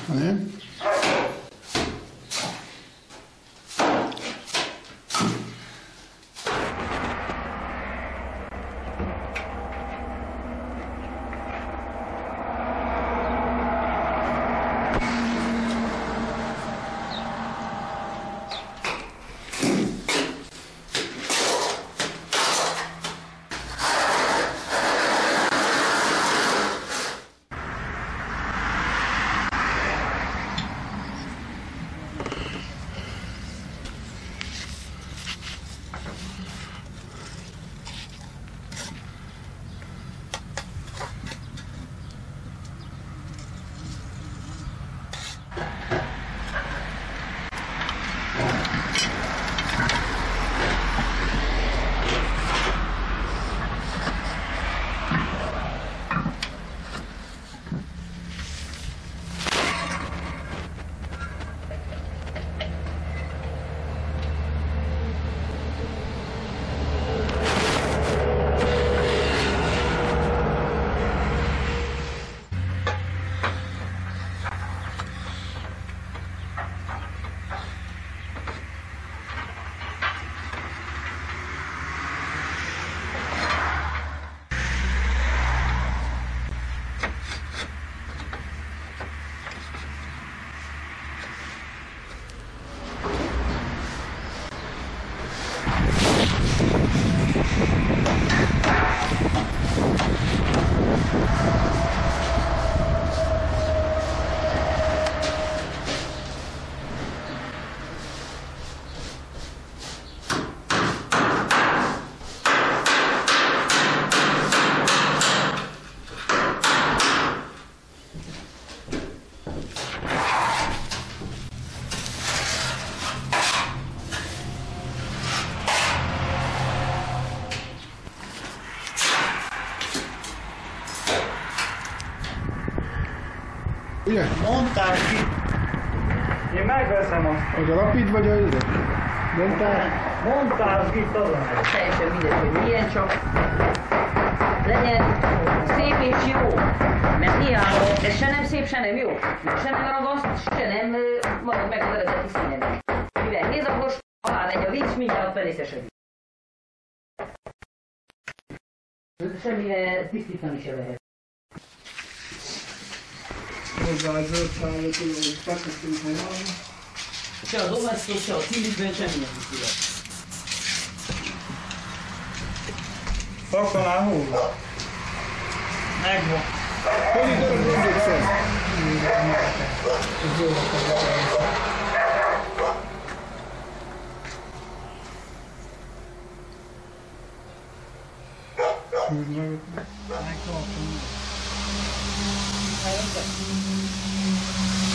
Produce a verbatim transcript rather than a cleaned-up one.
Nem? Ugye? Mondtál ki. Én megveszem azt. Az a lapid vagy a izet? Mondtál? Mondtál ki, tudom. Teljesen mindegy, hogy milyen, csak legyen szép és jó. Mert hiába, ez se nem szép, se nem jó. Se nem ragaszt, se nem marad meg az eredeti színednek. Mivel hézagos, alá megy a vicc, mindjárt felészesedik. Semmire tisztítani se lehet. Hozzá a zöld szállat, hogy feketünk helyen. Se az omesztó, se a szívükben, semmilyen tisztítat. Fakanál hol? Megvan. Hogy itt arra gondolsz el? Megvan.